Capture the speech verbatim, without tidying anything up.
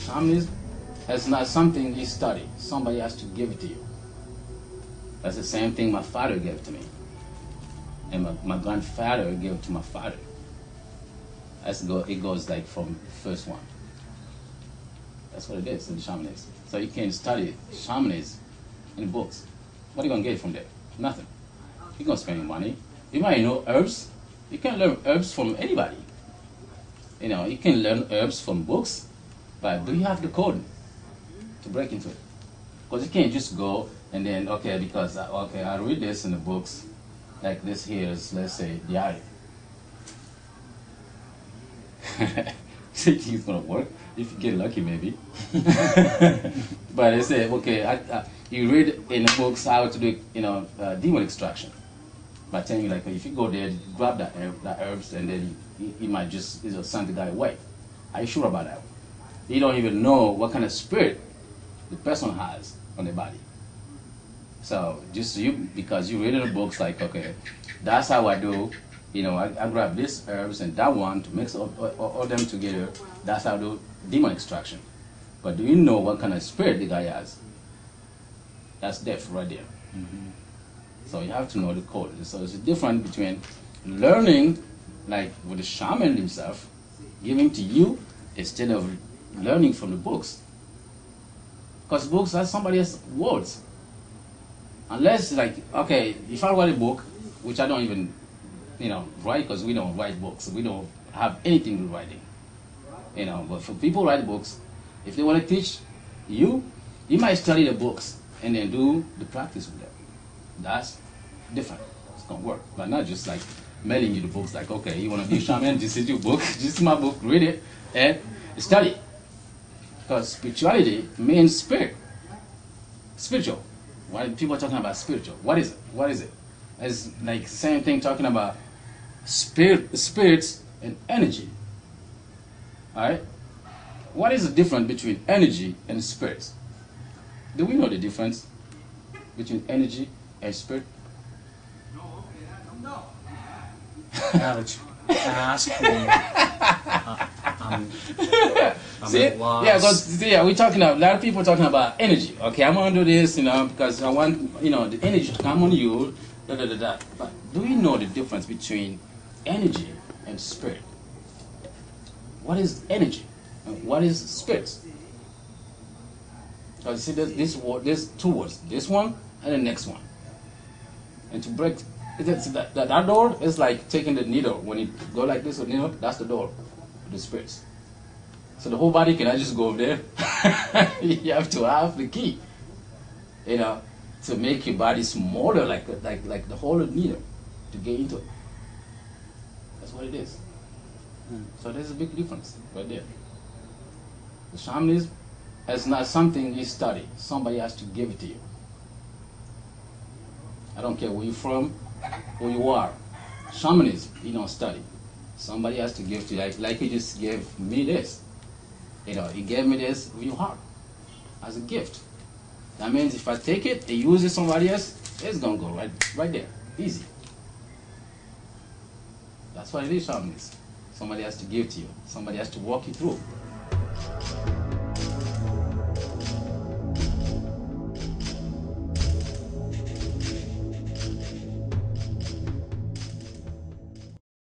Shamanism is not something you study. Somebody has to give it to you. That's the same thing my father gave to me. And my, my grandfather gave it to my father. That's go, it goes like from the first one. That's what it is in shamanism. So you can study shamanism in books. What are you going to get from there? Nothing. You're going to spend your money. You might know herbs. You can learn herbs from anybody. You know, you can learn herbs from books, but do you have the code to break into it? Because you can't just go and then, okay, because, uh, okay, I read this in the books, like this here is, let's say, the eye. It's gonna work if you get lucky, maybe. But they say, okay, I, I, you read in the books how to do, you know, uh, demon extraction. By telling you, like, if you go there, grab that herb, that herbs, and then you, you might just, you know, send the guy away. Are you sure about that? You don't even know what kind of spirit the person has on their body. So just you, because you read in the books, like, okay, that's how I do. You know, I, I grab this herbs and that one to mix all, all, all them together. That's how I do demon extraction. But do you know what kind of spirit the guy has? That's death right there. Mm-hmm. So you have to know the code. So it's a difference between learning, like with the shaman himself, giving to you instead of learning from the books. Because books are somebody else's words. Unless, like, okay, if I write a book, which I don't even, you know, write, because we don't write books. We don't have anything to writing. You know, but for people who write books, if they want to teach you, you might study the books and then do the practice with them. That's different. It's going to work. But not just like mailing you the books, like, okay, you want to be a shaman, this is your book, this is my book, read it, and study. Because spirituality means spirit. Spiritual. Why people are talking about spiritual? What is it? What is it? It's like same thing talking about spirit, spirits and energy. Alright? What is the difference between energy and spirits? Do we know the difference between energy and spirit? Now that you ask me, uh, I'm, I'm see? at loss. Yeah, because yeah, we're talking about, a lot of people are talking about energy. Okay, I'm gonna do this, you know, because I want, you know, the energy to come on you, da da da da. But do we know the difference between energy and spirit? What is energy and what is spirit? Because you see, there's this word, there's two words, this one and the next one. And to break That, that, that door is like taking the needle. When you go like this with needle, that's the door of the spirits. So the whole body cannot just go over there. You have to have the key, you know, to make your body smaller, like like like the whole needle, to get into it. That's what it is. Hmm. So there's a big difference right there. The shamanism is not something you study. Somebody has to give it to you. I don't care where you're from, who you are. Shamanism, you don't study. Somebody has to give to you. Like, like he just gave me this. You know, he gave me this with your heart as a gift. That means if I take it and use it somebody else, it's gonna go right, right there, easy. That's what it is, shamanism. Somebody has to give to you. Somebody has to walk you through.